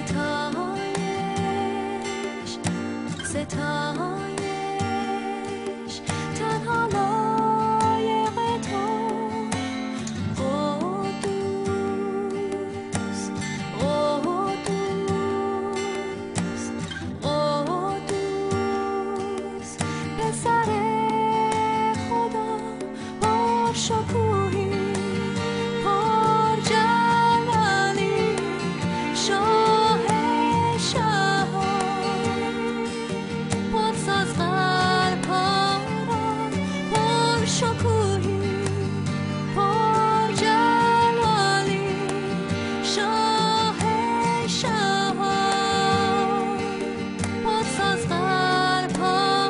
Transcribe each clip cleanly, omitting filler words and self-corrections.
ستایش تنها لایق تو قدوس قدوس قدوس پسر خدا پر شکوهی پر جلالی شاه شهان قدس از قلب ها پر شکوهی پر جلالی شاه شهان قدس از قلب ها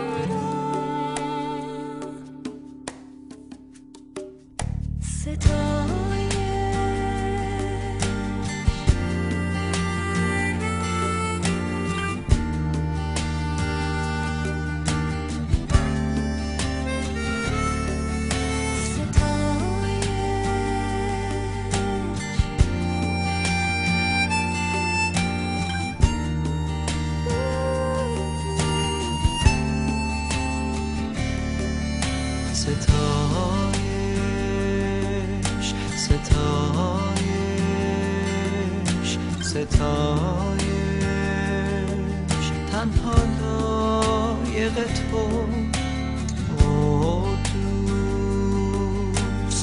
ستایش ستایش ستایش تنها لایق تو قدوس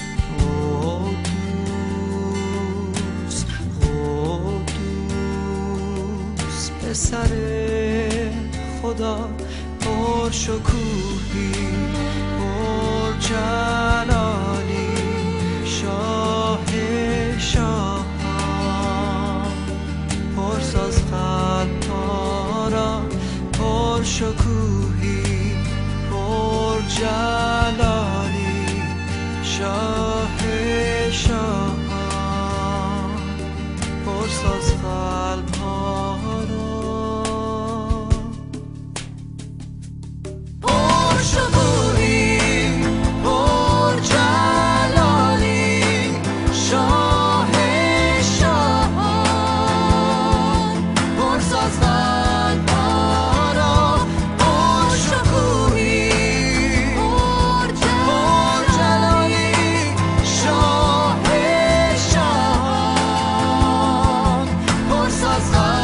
قدوس قدوس پسر خدا پر شکوهی پر جلالی شاه شاهان پرساز قلب ها را پر شکوهی پر جلالی شاه شاهان پرساز قلب ها را پر شکوهی پر جلالی شاه شاهان پرساز قلب ها را پر شکوهی پر جلالی شاه شاهان پرساز قلب